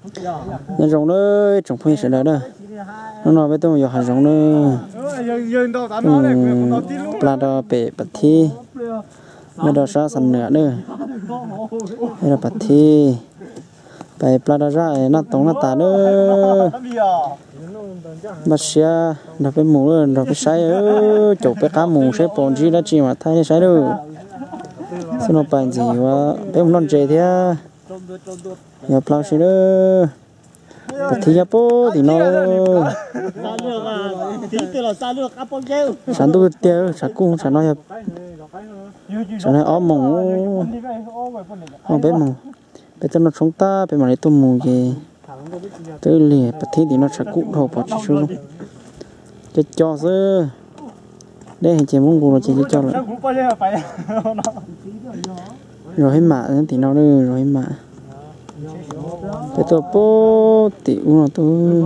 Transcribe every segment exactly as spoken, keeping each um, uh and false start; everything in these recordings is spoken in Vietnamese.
nhân rồng đó trồng phi sẽ đỡ đó nó nói với tôi giờ hàng rồng nữa là đó bể bát thi mới đó ra sẵn nữa nữa đây là bát thi bể là đó ra nó tổng nó tả nữa mà xe nó phải mù rồi nó phải sai ơ chụp cái cá mù sẽ bòn gì đó chỉ mà thay sai đâu sao nó bàn gì mà bé không non chơi thế giờ plau xe đó thì nhà bố thì nó sản tu tiêu sản cung sản nói sản nói ốm mỏng không bé mỏng bé cho nó sống ta bé mà lấy tôm mù gì tới lìa bát thi thì nó sản cụ thầu bỏ chỉ xuống cho cho chứ đây hình chế mông là chỉ cho lại rồi hết mạ thì nó đưa rồi hết mạ cái tôi bố tiểu nó tôi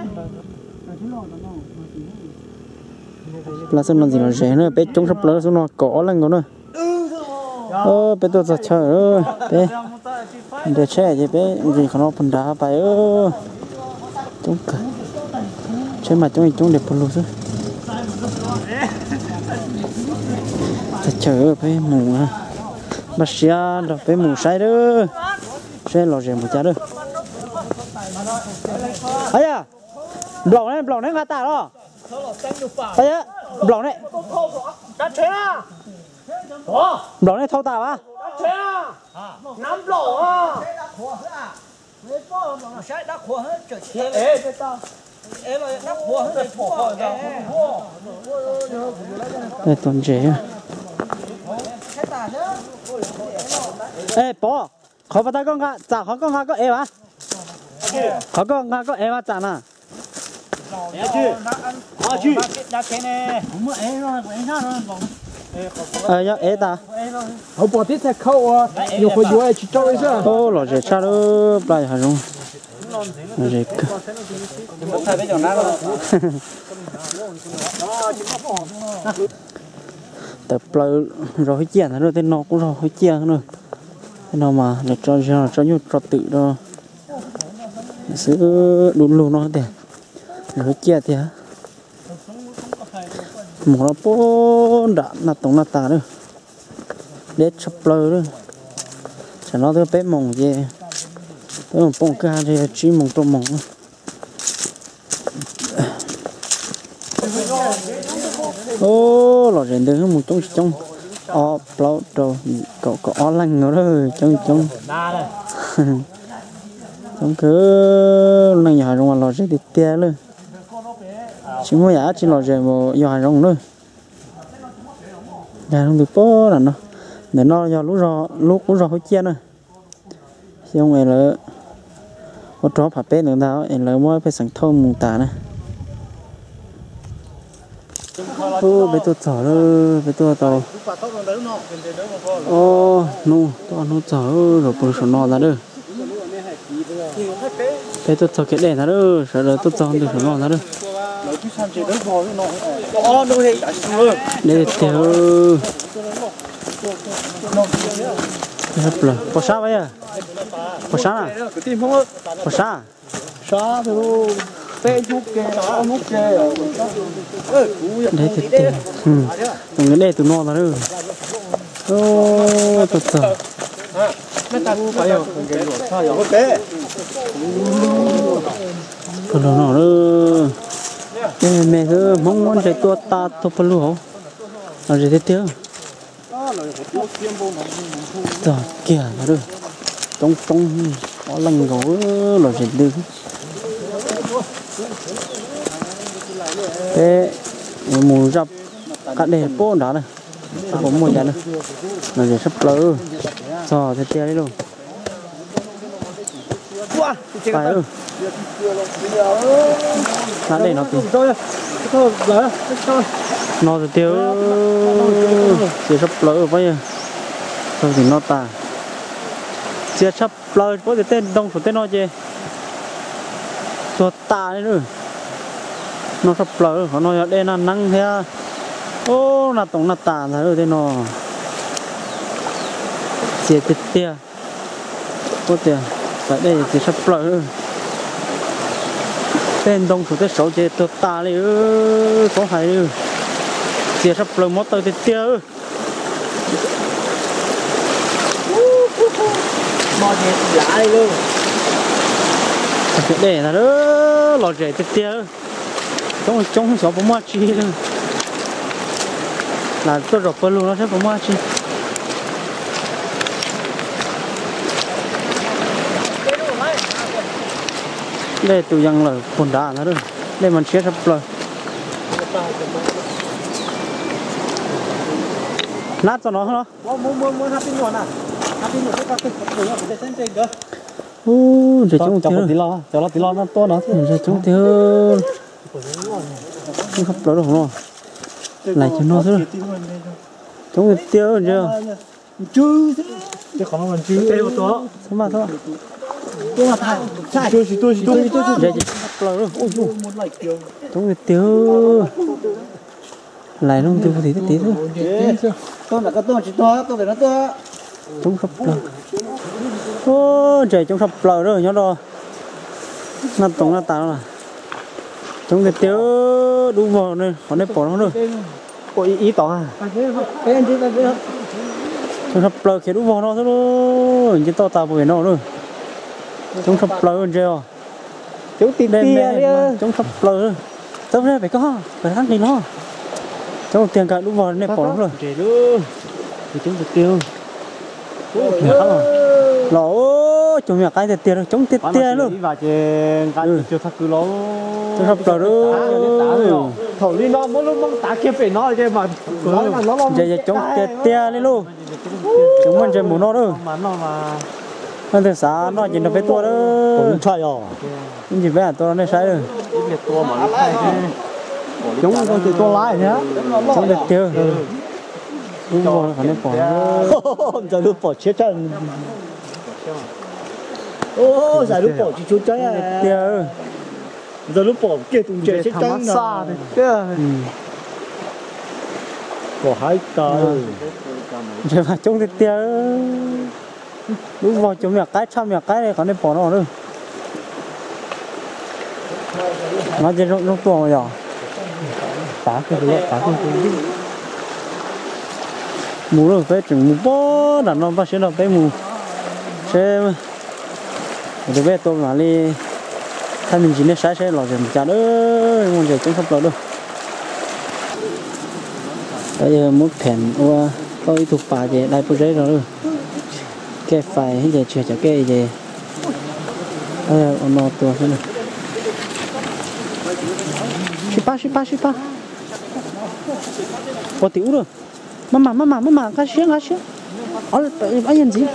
là sao nó gì nó rẻ nữa bé trống sắp lớn xuống nó cỏ lên nữa ơ bé tôi giật chờ ơ bé để che gì bé gì còn nó phần đá phải ơ trống cả chơi mà trống trống đẹp luôn chứ giật chờ bé mù à bác sĩ rồi bé mù sai đó sẽ lò rèm một cha đó ấy à blog này blog này ngã tả đó ấy á blog này blog này thâu tả à nắm blog à đây toàn trẻ ê bố khó bắt tay con gà chả khó con gà có em à khó con gà có em à chả nè ờ nhá ế ta họ bỏ tít xe khâu à nhiều khối dối chỉ cho ấy chứ ô lò rẻ cha đó lại hả rồi lò rẻ cơ tập lời rồi chèn rồi tên nó cũng rồi chèn nữa nó mà để cho cho cho nhiều trò tự đó sự đun luôn nó để rồi chia thì hả một nó bố đã là tổng là tà nữa để chập lơ nữa cho nó tới bé mỏng gì bé mỏng bông ca thì chỉ mỏng trộm mỏng ô lò rèn được một trong trong o plau trâu có có o lăng nữa rồi trong trong trong cứ này nhà trong lò rèn thì tia luôn chỉ mua giá chỉ lò rèn một nhà trong nữa nhà trong được bó là nó để nó do lú rò lú cũng rò hơi chia nữa xong rồi là có chó phải bé nữa đó em là mới phải sẵn thơm mùng tả này ô bé tôi chở rồi bé tôi tàu ô nu tôi nó chở rồi bữa sau nó ra được bé tôi chở cái đèn ra được sau đó tôi chở được sau nó ra được để theo rồi có sao vậy có sao à có sao sao thì tên thuốc kê đó thuốc kê đấy thì tiền ừ tụi cái đây tụi nó là được ô thật sự mấy ta cũng phải rồi cái rồi sao rồi kê còn nó nữa mẹ mẹ cứ mong muốn chạy tua ta tôi phải luôn rồi gì thế tiêu trời kìa nó được trong trong có lành gỗ rồi gì được thế mù rập cả đề bố đó này có mùi giá này là để sắp lỡ sò thế tia đấy luôn phải ư đã để nó tìm nó thì tiêu chỉ sắp lỡ vậy à thôi thì nó tà chỉ sắp lỡ có thể tên đông số tên nó chứ số tà đấy nữa nó sắp lỡ nó nói đây là nắng thế ô là tổng là tà rồi thế nó chỉ tiền tia có tiền phải đây chỉ sắp lỡ tên đông thủ tết sáu chế tơ ta này ơ có phải ư chia sắp lời mót tới tia ư mò gì lạ đi luôn để là đó lò rẻ tia ư trong trong số bóng ma chi luôn là tôi đọc luôn nó sẽ bóng ma chi đây tụi dân là phun đá nó rồi đây mình chia sắp lời nát cho nó hả? muốn muốn muốn muốn hấp tin ngon à? Hấp tin ngon cái cái cái cái cái sen sen cơ. Ô, để chúng cho tí lo, cho nó tí lo nó to nó thế. Để chúng tí hơn. Không hấp đó được không? Lại cho nó thôi. Chúng tí hơn chưa? Chứ chứ còn nó còn chứ. Đây một to. Sao mà thôi? Tôi mà thay. Sai. Tôi chỉ tôi chỉ tôi tôi tôi. Đây hấp đó rồi. Ôi chú. Muốn lại kiểu. Chúng tí hơn. Lại luôn tiêu tí tí thôi. Tôi là cái tôi chỉ to, tôi phải nó to. Chúng hấp đó. Ô, trời chúng hấp đó rồi nhớ rồi. Nó tổng nó tạo là. Chúng cái tiêu đu vào này, còn đây bỏ nó rồi. Có ý ý tỏ à? Cái anh chị ta biết. Chúng hấp đó khi đu vào nó thôi rồi. Chỉ to tạo bởi nó rồi. Chúng hấp đó rồi chưa? Chúng tìm tiền đi. Chúng hấp đó rồi. Tao phải có, phải ăn đi nó. Trong tiền cả đu vào này bỏ nó rồi. Trời luôn. Thì chúng cái tiêu. Mẹ khá rồi. Lỗ chúng mẹ cái tiền rồi, chúng tiền tiền luôn. Và trên cái chưa thật cứ lỗ. Chúng hấp đó rồi. Thầu đi nó muốn lúc mong tá kia phải nói chứ mà nó là nó giờ giờ chúng tiền tiền đi luôn. Chúng mình chơi muốn nó đâu. Mà nó mà nó từ xa nó chỉ nó phải tua đó. cũng chơi rồi. Nhưng chỉ phải tua nó sai rồi. Cái tua mà nó sai. Chúng con chỉ tua lái nhá. Chúng được tiêu. Đúng rồi, phải nên bỏ. Giờ lúc bỏ chết chân. Ô, giờ lúc bỏ chỉ chút chơi à. Tiêu. Giờ lúc bỏ kia tụng chết chết chân xa đấy. Kia. Bỏ hai cái. Giờ mà chúng được tiêu. Đúng rồi, chúng mẹ cái trăm mẹ cái này còn nên bỏ nó nữa. Nó chỉ rung rung tua rồi. Tá cái đấy, tá cái đấy. Mù rồi phải chừng mù bó đặt nó bắt sẽ là phải mù sẽ để về tôi mà đi thay mình chỉ nên sai sẽ lọt rồi chả nữa muốn gì cũng không lọt đâu bây giờ muốn phèn qua có ý thuộc bà gì đây phụ giấy rồi cái phải hay giờ chưa chả cái gì ờ nó tua thế này shipa shipa shipa có tiểu rồi mama mama mama cái xíu cái xíu ở ở yên gì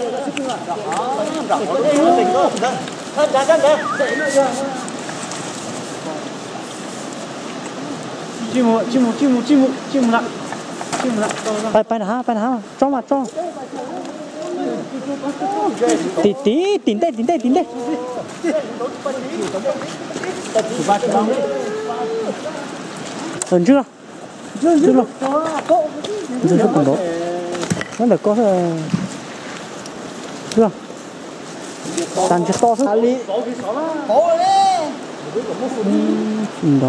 chim mù chim mù chim mù chim mù chim mù lặng chim mù lặng bay bay nào bay nào cho mà cho tí tí tín đây tín đây tín đây ẩn chưa chưa chưa chưa chưa còn đó nó được có chưa tàn chết to thôi ừ đó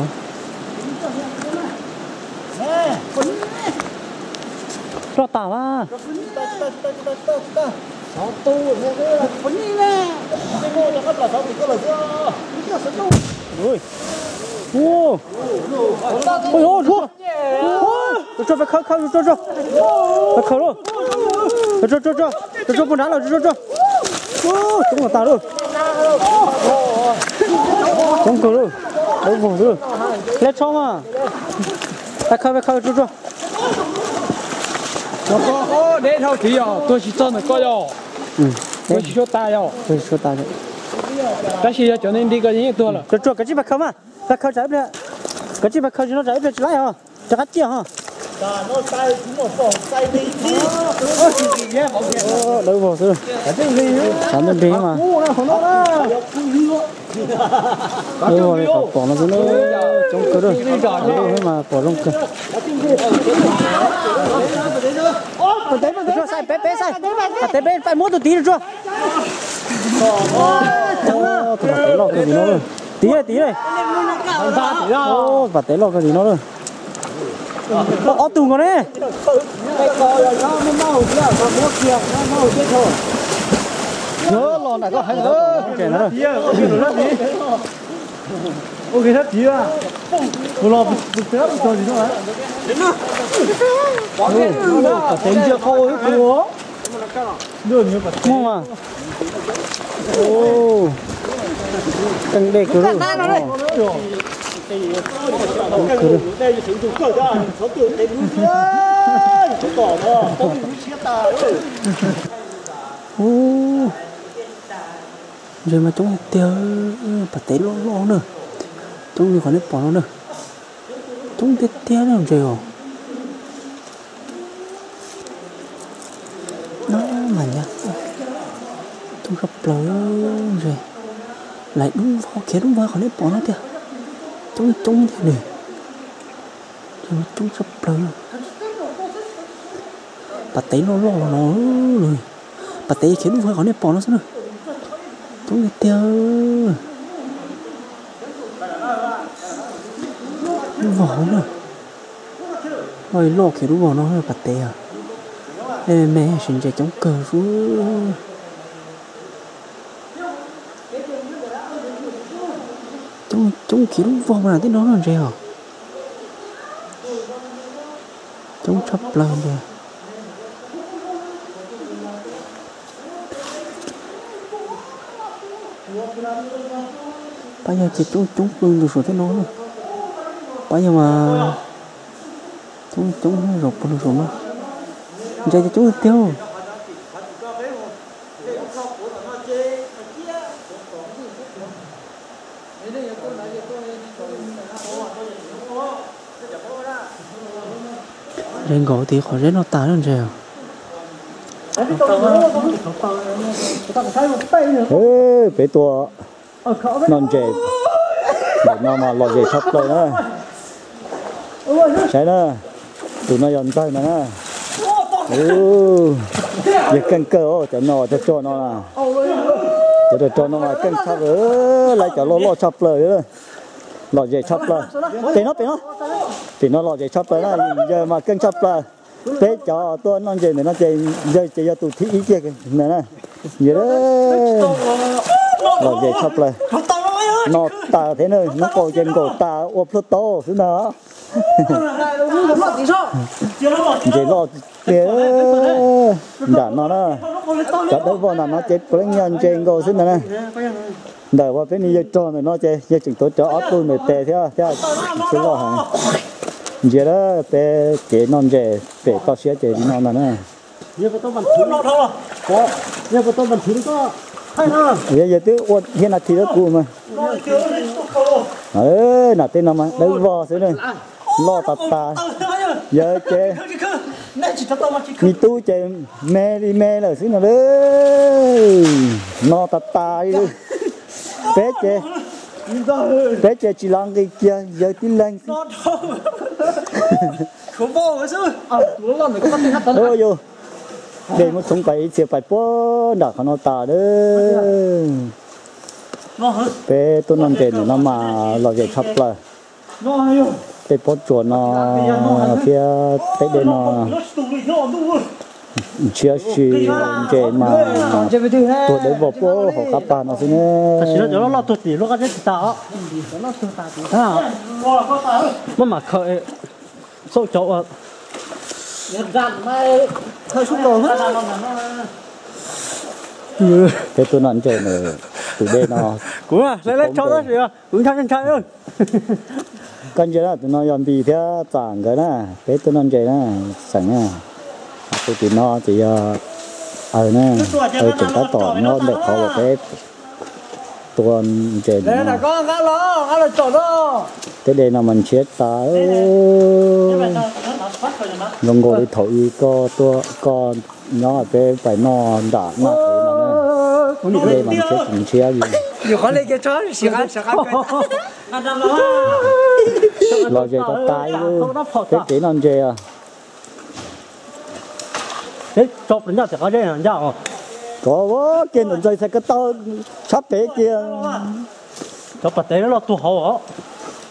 cho tao à ôi ô ôi ôi thua cho phải khâu khâu cho cho phải khâu luôn cho cho cho cho cho con đá rồi cho cho ô chúng là tao luôn chúng cử luôn đấu vùng luôn lên cho mà phải khâu phải khâu cho cho nó có ô để thao thì à tôi chỉ cho nó có rồi tôi chỉ cho ta rồi tôi cho ta rồi cái gì cho nên đi cái gì tôi là cho cho cái gì phải khâu mà phải khâu trái bữa cái gì phải khâu cho nó trái bữa lại hả cho cắt chia hả nó sai cũng một phòng sai đi đi ô đấu vùng rồi cảm ơn đi mà đây rồi bỏ bỏ nó xuống nó trong cơ rồi đây mà bỏ trong cơ té mà té sai bé bé sai té bé phải mua từ tí được chưa chẳng á té lọt cái gì nó rồi tí này tí này ô bà té lo cái gì nó rồi ó tùng con đấy nhớ lò này có hay nữa kẻ nó rồi ok rất chí à tôi lo bực tớ cho gì nữa cả tính chưa khô ấy cua đường như vậy ngon mà ô căng đây cứ rồi ô rồi mà chúng tiêu bà té lo lo nữa chúng đi khỏi nước bỏ nó nữa chúng té té nó rồi hả nó mà nhá chúng gặp lỡ rồi lại đúng vào kia đúng vào khỏi nước bỏ nó kìa chúng chúng thế này rồi chúng gặp lỡ bà té lo lo nó rồi bà té kia đúng vào khỏi nước bỏ nó nữa chúng đi tiêu vỏ nữa rồi lo kia đúng vào nó là bà té à ê mẹ xin chạy chống cờ rú chống chống kia đúng vào mà tới đó là rè hả chống chắp lần rồi bây giờ chỉ chúng chúng lưng được rồi thế nó luôn bây giờ mà chúng chúng rụt được rồi nó giờ cho chúng tiêu rèn gỗ thì khỏi rèn nó tàn hơn rèo ê bé tua non chè để nó mà lò dề sắp rồi đó sai đó tụi nó dọn tay mà nè ừ việc cân cơ cho nó cho cho nó là cho được cho nó mà cân sắp rồi lại cho lo lo sắp rồi đó lò dề sắp rồi tiền nó tiền nó thì nó lò dề sắp rồi đó giờ mà cân sắp rồi thế cho tôi non chè này nó chè giờ chè cho tụi thị ý kia này nè vậy đó lò dề sắp rồi nó ta thế này nó coi trên cổ ta ốp lót to thứ nào chỉ lo kia đã nó đó chặt đấy vào là nó chết có nhân trên cổ thứ này đợi vào bên này cho này nó chơi chơi chừng tối cho ốp tôi mới tè thế thế chứ lo hả giờ đó tè chế non chế tè to xía chế non là nè giờ phải tôi bằng thử nó thôi có giờ phải tôi bằng thử có giờ giờ tôi ôn hiện là thì nó cù mà ơi là tên nào mà đâu vò xíu này lo tạt tà giờ chơi mi tu chơi mê đi mê là xíu nào đấy lo tạt tà đi bé chơi bé chơi chỉ làm cái kia giờ tin lên không vô cái chứ à đúng là mình có bắt bắt ôi yo để một sống cái chiếc phải bó đã khó nó tà đấy bé tôi nằm trên nó mà lò dệt sắp là cái bó chuột nó phía tới đây nó chia sẻ trên mà tôi đấy bỏ bó họ cặp bà nó xin nè thật sự nó lo tụt thì nó có rất tao nó tụt tao thì à mà mà khởi số chỗ à dàn mai khởi xuống đồ hết cái tôi nằm trên này từ đây nó cũng à lấy lấy cho nó gì à cũng thay chân ơi con chơi là tụi nó dọn bì theo chẳng cái nè cái tôi nằm trên nè sẵn à tôi chỉ nó chỉ ở nè ở chúng ta tỏ nó để khó một cái tuần trên đây là con cá lò cá lò trộn đó cái đây là mình chết ta lông ngồi đi thổi co tua con nó cái phải nó đã nó thế mà đây mình chết mình chết gì nhiều khó lên cái chó xì ăn xì ăn lo chơi có tay cái cái non chơi à thế chọc đến nhà sẽ có chơi làm sao có quá kia nó chơi sẽ cái to sắp thế kia chọc bật té nó là tụ hậu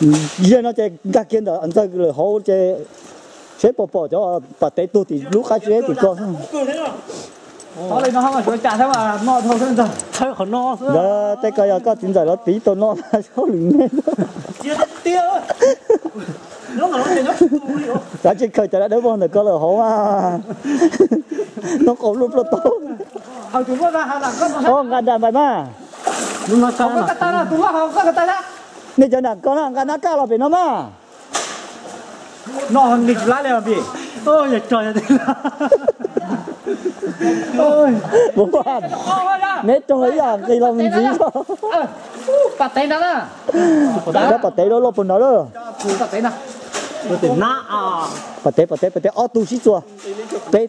giờ nó chơi gác kiến đó anh ta cứ hậu chơi chế bỏ bỏ cho bà té tôi thì lúc khác chế thì có đó là nó không phải trả thế mà no thôi thôi rồi thấy họ no đó tay coi có chính giải nó tí tôi no số lượng lên chưa tiêu nó mà nó chơi nó đã chơi khởi đã đỡ bọn này có là hậu à nó có lúc nó tốt họ chúng có ra hàng làm con không ngàn đàn bài mà nhưng mà sao cái tay là tụi nó không có cái tay đó nên cho nàng có nàng ngàn đàn cao là phải nó mà nó nghịch lái lên bị ôi trời trời ôi bố bạn nét trong ấy là cây lòng gì đó bắt tay đó đó đó bắt tay đó lo phần đó đó bắt tay nào bắt tay na à bắt tay bắt tay bắt tay ở tu sĩ chùa tết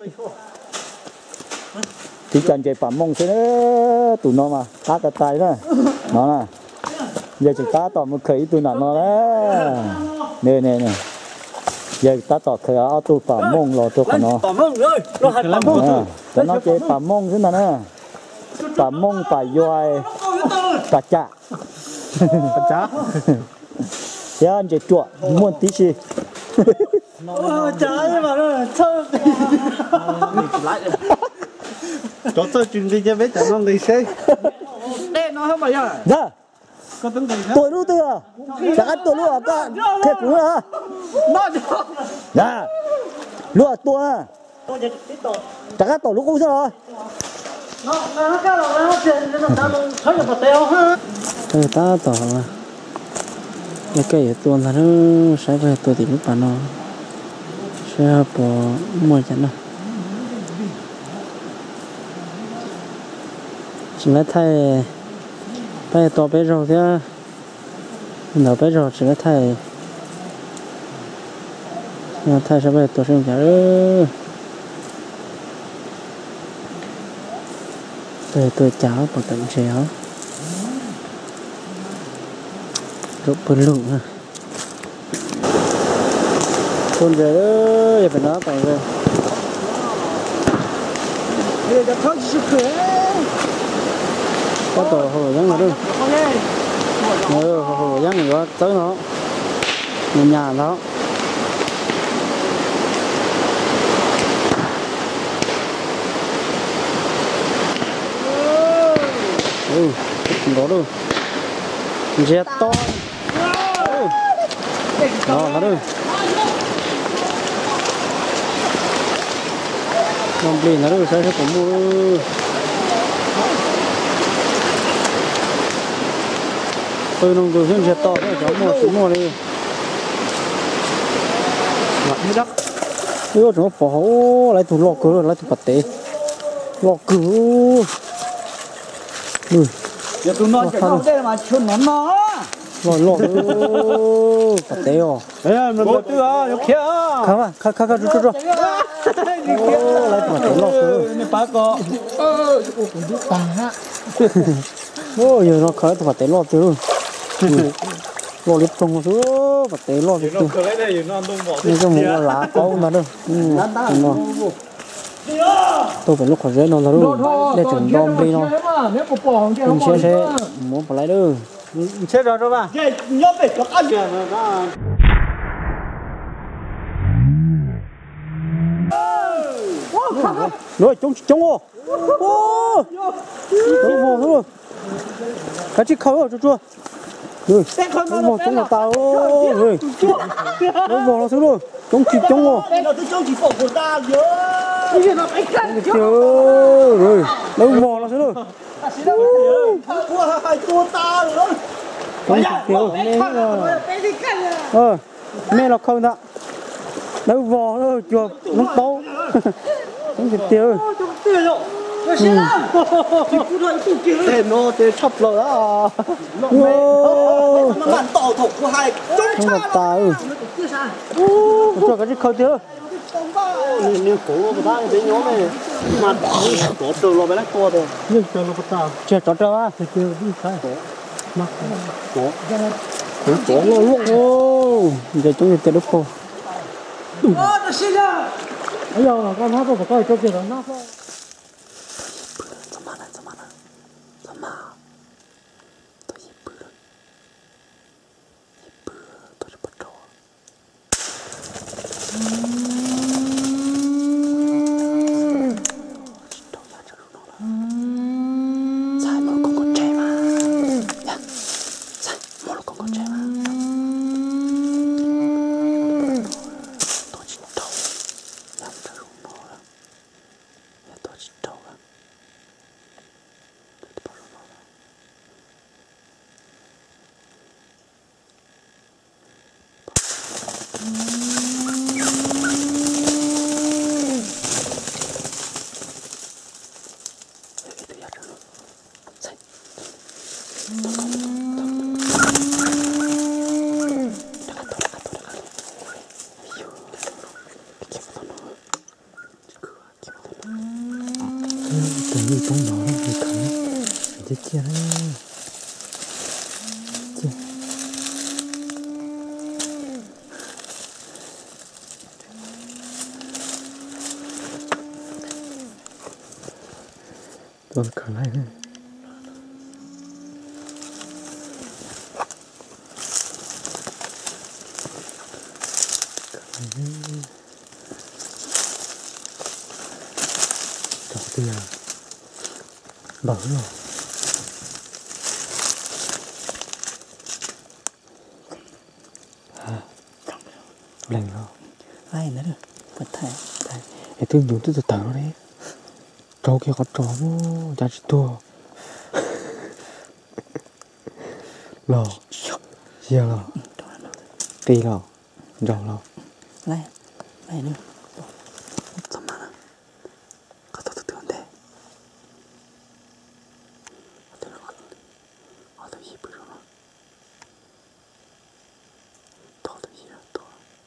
thì cần chạy phạm mông thế nữa tụi nó mà cá cả tay đó nó nè giờ chúng ta tỏ một khởi tụi nó nó đấy nè nè nè giờ ta tỏ khởi ở tu phạm mông lo tu của nó phạm mông rồi nó hạt phạm mông cho nó chạy phạm mông thế nào nè phạm mông phải yoai cả chạ chả thế anh chạy chuột muốn tí gì chả mà nó thơm chỗ tôi chuyện gì cho biết chẳng không đi xe đây nó không phải giờ dạ có tính gì tuổi luôn từ à chẳng ăn tuổi luôn à các thiệt cũng à nó dạ luôn à tuổi à chẳng ăn tuổi lúc cũng sao rồi nó nó cái là nó chuyện nó đang thấy được teo ha cái ta tỏ mà cái cái tuần là nó sẽ về tuổi thì lúc bạn nó sẽ bỏ mua chắn nào chỉ là thay bây to bé rồi thế nó bé rồi chỉ là thay nó thay sẽ về tôi xem chả nữa tôi tôi cháu một tận chéo rụp bự lủng ha con về đó phải nói phải về bây giờ thôi chỉ khỏe có tổ hồ răng mà đâu ừ, hồ răng này có tới nó nhà nhà nó ừ không có đâu jet to đó nó đâu không bị nó đâu sẽ sẽ cũng mua tôi nông từ trên jet to đấy cháu mua chú mua đi mặt hết đất ôi chúng nó phỏ lại tụt lọ cửa rồi lại tụt bật té lọ cửa ui giờ tụi nó chạy đâu đây mà chôn nó nó lọ lọ bật té rồi ê mình bật tư à nó kia không à khá khá khá chú chú chú ô lại tụt té lọ cửa này bác có ôi giờ nó khởi tụt bật té lọ cửa lọ liếp trông xuống bật té lọ liếp trông nhưng cái mũ lá có mà đâu tôi phải lúc khỏi rễ nó là đâu để chuẩn đom đi nó mình sẽ sẽ muốn phải lấy đâu chết rồi đó bà nhớ về có ăn rồi chống chống ô ô chống vô thôi cái chiếc khâu rồi chua rồi chống vô chống là tao rồi chống vô nó xuống rồi chống chip chống vô nó tôi chống chỉ phổ của ta nhớ bây nó phải cắt rồi rồi đâu vô nó xuống rồi cua hai cua ta rồi chống chip tiêu ờ mẹ nó không đó đâu vô nó chua nó tấu chống chip tiêu thế nó thế chọc rồi đó nó bạn tỏ thục của hai không gặp ta ừ cho cái chiếc khâu tiêu nếu cổ của ta thì nhóm này mà cổ từ lo bé lắc to rồi nhưng chờ nó bắt tao chưa cho cho á thì kêu đi cái cổ cổ nó luôn ô giờ chúng ta tiếp tục ô nó xin ra bây giờ con nó phải coi cho kia nó Cái gì trong đó thì thấy chết kia đấy chết tôi cả lại này chọc tiền bảo rồi à lành rồi ai nữa được vật thể đây để tôi dùng tôi từ từ đấy trâu kia có trâu giá trị to lò chia lò tì lò rau lò này này nữa xong mà có tôi từ từ đây tôi nó có tôi gì bự rồi to tôi gì rồi to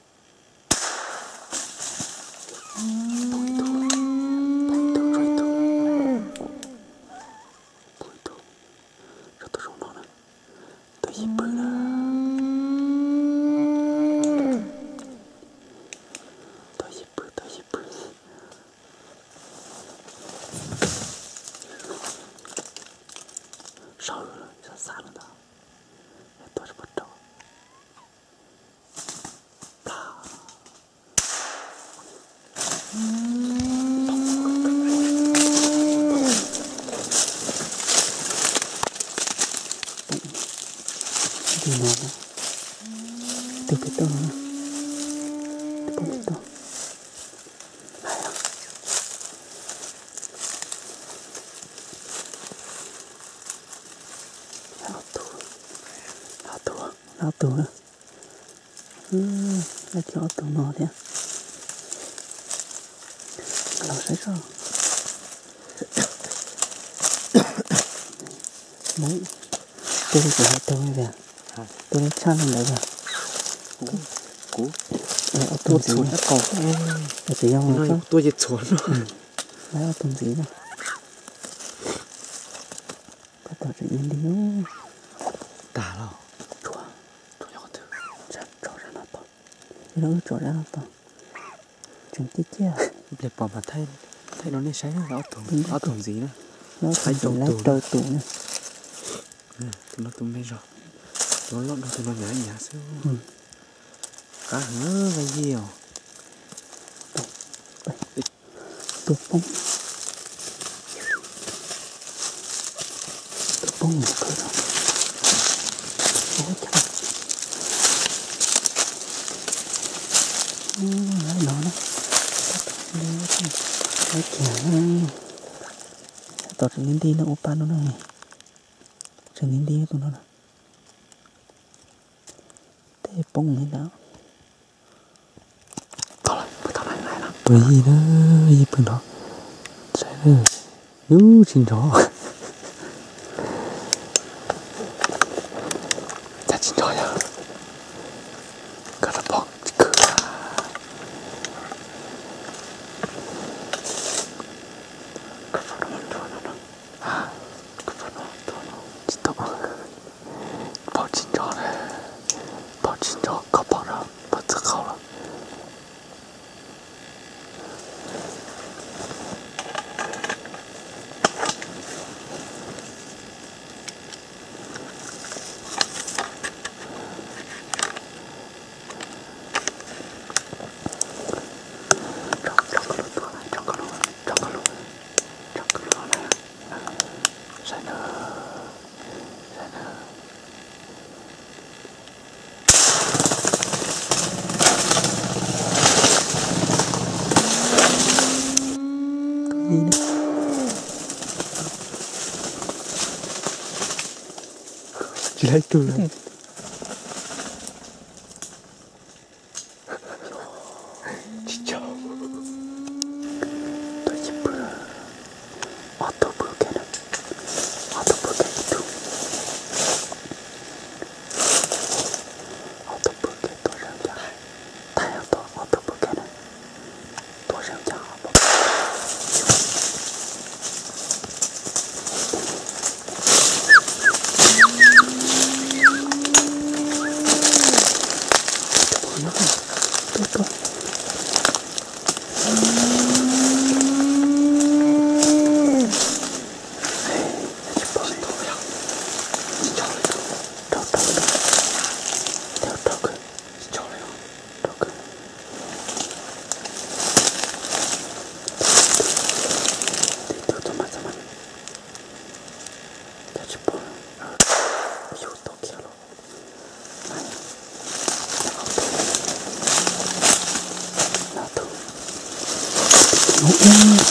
烧热了，就散了的，多是不着。啪！đi nào đó, từ cái tông này, từ cái tông. Áo tù nữa ừ, là cho tù nó thế nó sẽ rồi đấy tôi đi của tôi về tôi đi chăn đấy về cú cú ở tù gì nữa còn ở gì không nó tôi chỉ chuột rồi đấy ở tù gì nữa bắt đầu tự nhiên đi tả rồi nó trộn ra to chúng chết chưa để bỏ mà thay thay nó nên sáng nó tủ nó tủ gì nữa nó phải trộn lấy trâu tủ nữa nó tụm bên rồi nó lót nó tụi nó nhả nhả xíu cá hứa vậy nhiều tụt bông tụt bông một cái rồi ôi trời lấy nó đó lấy chả tao sẽ đi nó opa nó này sẽ đi tụi nó thế bông này đó tao lại tao lại lại là bởi gì đó gì bên đó sẽ đượcú xin chó chả xin chó ya cả là bọc đi nữa chỉ lấy từ này chỉ cho tôi chỉ bữa auto bữa cái này auto bữa cái itu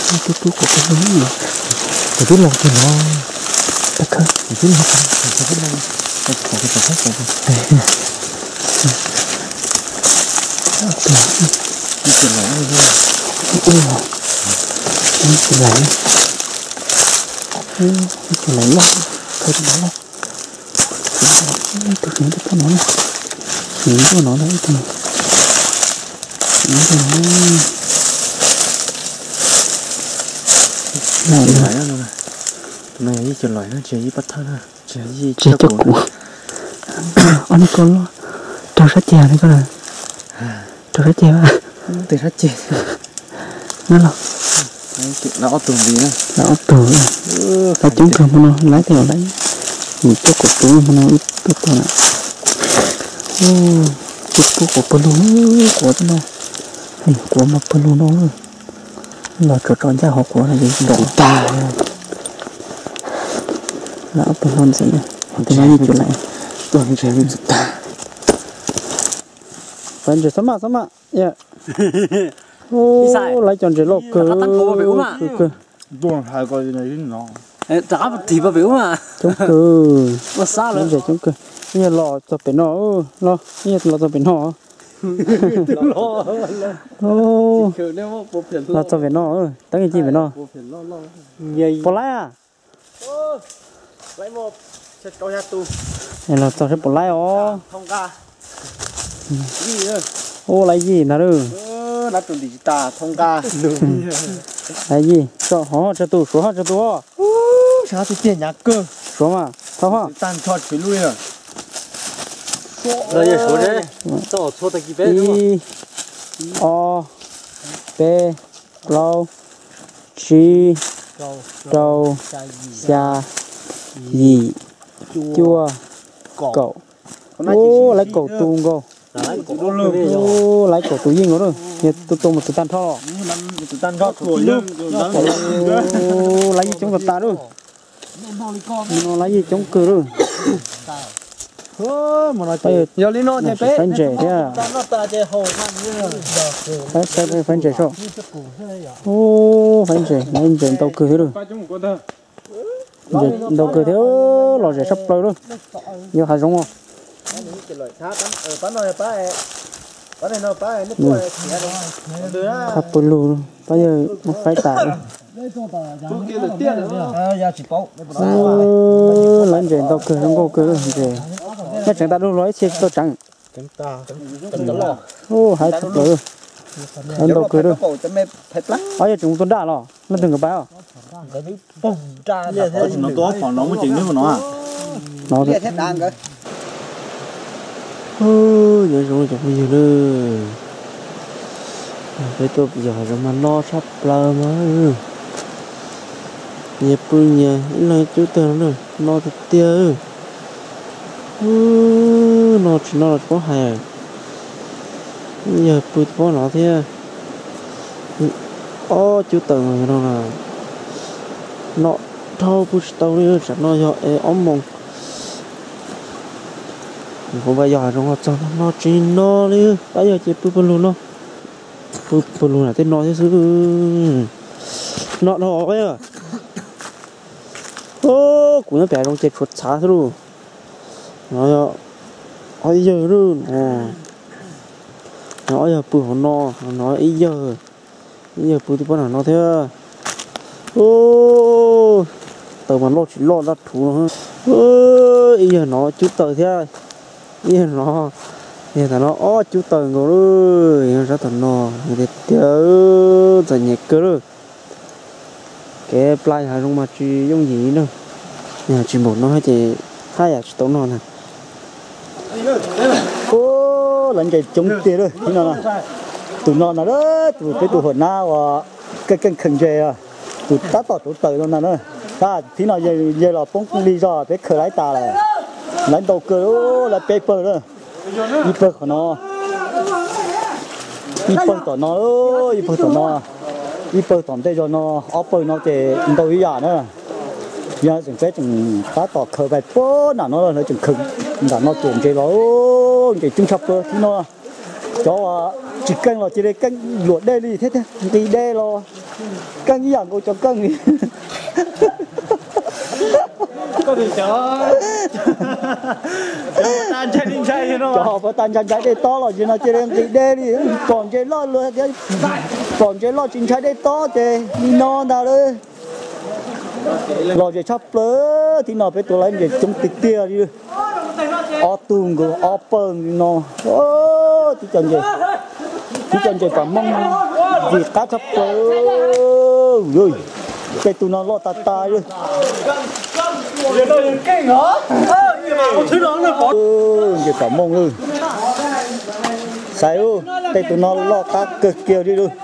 cái túi của cái núi này cái túi lọc thì nó tất cả cái túi lọc cái túi lọc cái túi lọc cái túi lọc đi chuyển lại đi đi đi chuyển lại đi chuyển lại lắm thôi thì nó tự nhiên được cái nó này nhìn của nó đấy thì nhìn của nó này này này này chuyển lại nó chỉ bắt thân à chỉ gì chỉ cho cụ anh con lo trâu sát chè đấy con này trâu sát chè à từ sát chè nó là nó ốp tường gì nữa nó ốp tường nó trúng thường mà nó lái theo lấy một chút cột túi mà nó ít tốt thôi nè chút chút của pelu của nó hình của mà pelu nó là trò tròn ra học của là gì độ ta là pelu gì nè thì nói gì chuyện này toàn trẻ mình ta phải chơi sớm mà sớm mà yeah ô lấy chọn chơi lộc cơ cơ Đúng hai cái này nó trả thì bà biểu mà chống cơ nó xa rồi chống chống cơ như lò cho bên nó lo như lò cho bên nó ô lò cho bên nó tăng cái gì bên nó bỏ lái à lấy một sẽ cho ra tu này là cho sẽ bỏ lái ó không ca gì nữa ô lấy gì nào được đã chuẩn bị ta thông ca lấy gì cho họ cho tu số họ cho tu sao thì tiền nhà cơ số mà sao hả tan cho chỉ lui rồi rồi giờ số đấy cho số tại kia i o b lâu chi trâu xa gì chua cậu ô lấy cậu tu cô ô lấy cậu tu gì nữa rồi nhiệt tu tu một tu tan thọ tụi tan cho tuổi luôn ô lấy gì chống cậu ta rồi nó lấy gì chống cử rồi mà nói bây giờ đi nó giờ phanh trẻ thế à nó ta chơi hồ man phanh phanh phanh trẻ sao ô phanh trẻ phanh trẻ tàu cử thế rồi giờ tàu cử thế lò trẻ sắp tới rồi giờ hạt giống không thắp bự lù bây giờ nó phải tải lên trên tàu cử không có cử rồi cái chẳng ta đâu nói chết tàu trắng ô hai thắp lù lên tàu cử rồi bây giờ chúng tôi đã rồi nó đừng có báo nó có phòng nó mới chỉnh nước của nó à nó thế đang cơ ơ giờ rồi chẳng bao giờ nữa cái tôi giờ rồi mà lo sắp lờ mà nhịp bưng nhà là chú tao rồi lo thật tiêu nó chỉ nó là có hài giờ bưng có nó thế ô chú tao rồi đâu là nó thâu bút tao đi sẵn nó cho ống mông không bây giờ rồi cho nó chỉ nó đi bây giờ chỉ bự luôn nó bự luôn là tên nó thế chứ nó nó bây giờ ô cũng nó bé trong chết chuột xá thôi luôn nó bây giờ luôn nó bây giờ bự của nó nó bây giờ bây giờ bự thì bắt đầu nó thế ô tờ mà nó chỉ lo ra thủ ơ bây giờ nó chút tờ thế bây nó bây giờ nó ó chú tờ ngồi rồi rất là nó để tiêu giờ nhẹ cơ rồi cái play hay không mà chỉ dùng gì nữa nhà chỉ một nó hay chỉ hai à chỉ tốn nó nè ô lần cái chống tiền rồi thế nào nè tụi nó là đó tụi cái tụi hồn na và cái cái khẩn chế à tụi ta tỏ tụi tờ luôn nè nữa ta thế nào giờ giờ là bóng đi ra cái khởi lái ta này lãnh đạo cơ là paper đó paper của nó paper của nó paper của nó paper tổng đây cho nó offer nó thì đâu ý à nữa giờ chúng cái chúng ta tỏ khởi bài phố nào nó là chúng khẩn là nó chuẩn chế nó cái trung sắp cơ thì nó cho chỉ canh là chỉ để canh luộc đê đi thế thế đi đê lo căng như dạng cô cho căng đi có thể cho tan chạy đi chạy nó cho phải tan chân trái đây to rồi chứ nó chơi đem tí đê đi còn chơi lo luôn cái còn chơi lo chân trái đây to chơi đi non nào đấy lo chơi chắp lỡ thì nó phải tụi lấy để chống tịt tia đi o tung của o pơn nó ô thì chân chơi thì chân chơi phải mong gì cá chắp lỡ rồi cái tụi nó lo ta ta rồi kinh hả? Thứ đó là có. Cái cảm mong luôn. Sai u, tay tụi nó lo cá cực kiều đi luôn.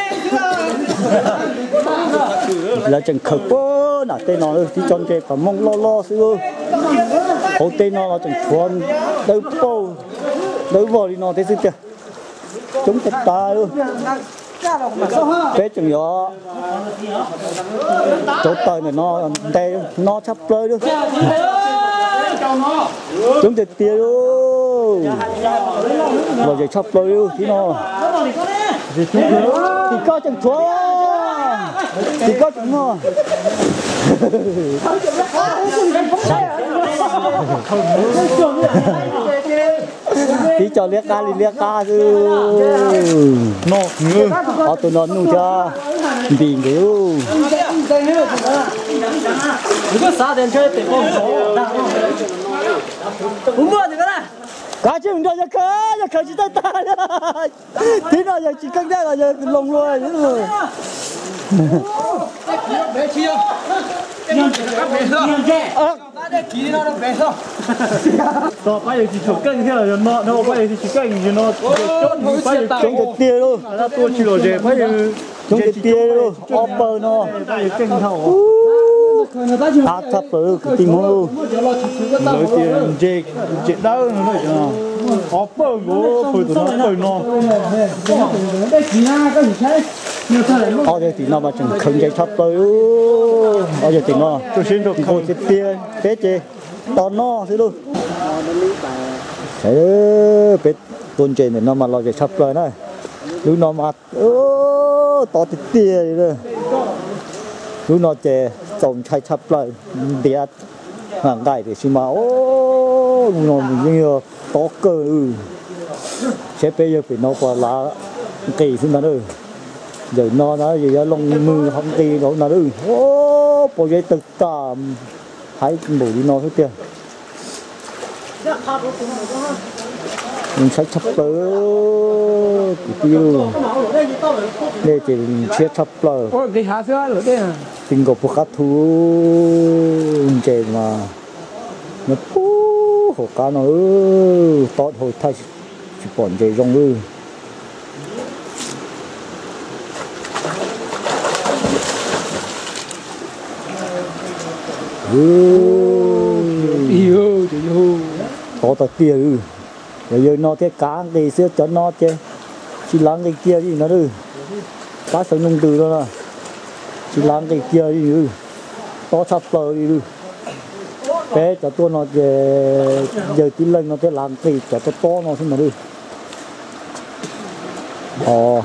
Là chẳng khờ quá, nãy tay nó thì chọn cái cảm mong lo lo xíu. Hậu tay nó là chẳng chuồn, đâu bao, đâu vào đi nó thế chứ kìa. Chúng ta ta luôn. Bé chừng nhỏ chỗ tơi này nó đây nó sắp rơi luôn chúng ta tia luôn rồi giờ sắp rơi luôn thì nó thì có chừng thua thì có chừng nó tí cho liếc ca đi liếc ca chứ nó ngư ở tụi nó nu cho bị nhiều 이거 싸 된저 때고 không mua thì cái này cá chứ mình cho cho khơi cho khơi chỉ tay ta tí nào giờ chỉ căng ra là giờ lồng luôn rồi bé chia nhân nhân Đó bây giờ chỉ chụp canh thế là nó nó bây giờ chỉ canh thì nó chốt bây giờ chúng ta tia luôn nó tôi chỉ rồi về bây giờ chúng ta tia luôn offer nó bây giờ canh thầu à thấp rồi tìm luôn lấy tiền dê dê đau nó nữa offer của phơi tụi nó phơi nó ở đây thì nó mà chẳng không chạy thấp rồi ở đây thì nó tôi xin được một cái tia bé chê to nó thế luôn thế bé tuần trên này nó mà lo chạy thấp rồi này lúc nó mà ô to thì tia rồi lúc nó chè trồng chạy thấp rồi đẹp hàng ngày thì xin mà ô nó như to cơ sẽ bây giờ phải nó qua lá kỳ xin mà nữa giờ nó nó gì đó lông mưa không kỳ nó nó nữa ô bộ giấy tự cảm hãy bổ đi nó hết tiền mình sẽ chấp tới cái tiêu để chỉ chia chấp lời cái hạ xưa rồi đây à tình của các thú trẻ mà nó phú hồ cá nó tốt hồi thay chỉ bọn trẻ rong ư yêu yêu có tờ tiền rồi giờ nó thế cá thì xưa cho nó chơi chỉ lắng cái kia đi nó đi cá sống nông từ đó là chỉ lắng cái kia đi nữa to sắp tới đi bé cho tôi nó về giờ tí lên nó thế làm thì cho tôi to nó xin mà đi ờ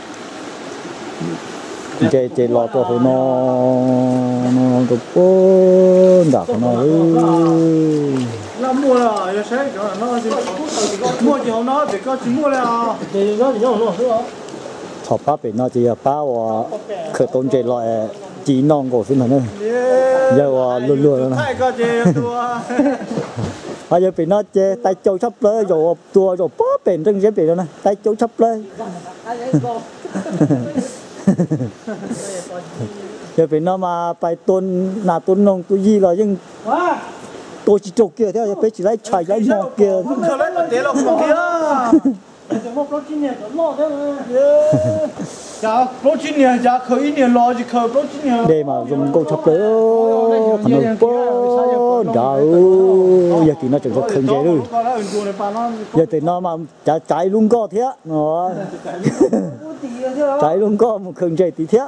chơi chơi lọt cho nó nó được bốn đặt nó nó mua là giờ sẽ cho nó gì mua gì không nó thì có chỉ mua là để nó thì nó nó nữa thọ ba bên nó chỉ bao khởi tôn chơi loại chỉ non của xin mà nữa giờ luôn luôn thay có gì tua bây giờ bên nó chơi tay châu sắp lên rồi tua rồi bó bên trên dưới bên đó này tay châu sắp lên giờ bên nó mà phải tôn là tôn nông tôi gì rồi nhưng tôi chỉ chụp kia theo phải chỉ lấy chạy lấy mò kia không lấy một tí là không kia dạ protein này dạ khởi này lo gì khởi protein này để mà dùng câu chọc nữa còn nó có đau giờ thì nó chẳng có khẩn chế luôn giờ thì nó mà trái trái luôn có thế nó trái luôn có một khẩn chế tí thế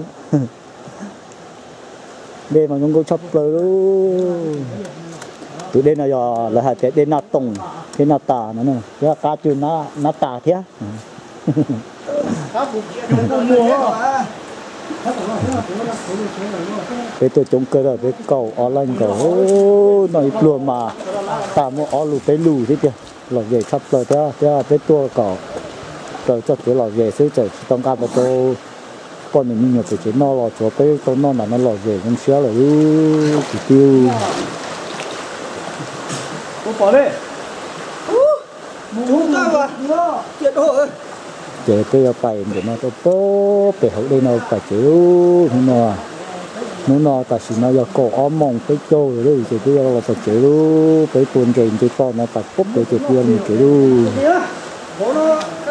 để mà dùng câu chọc nữa từ đây là giờ là hai cái đến nát tông cái nát tà nó nữa cái cá chư nát nát tà thế cái tôi chống cơ rồi cái cầu ở lên cầu nói luôn mà ta mua ở lù tới lù thế kìa lò về sắp rồi thế thế cái tua cầu cầu cho cái lò về xứ trời trong ca mà tôi con mình nhiều phải chỉ no lò chỗ cái tôi no là nó lò về không xéo là chỉ tiêu Cô bỏ đi. Chúng ta vào. Chết rồi. chế cái phải để nó tôi bố để hậu đây nó phải chịu không nào nó nó ta chỉ nó có ôm mong cái châu rồi đấy chế cái là phải chịu cái tuần kèm cái con nó phải bốc cái chế tiêu mình chịu Bố nó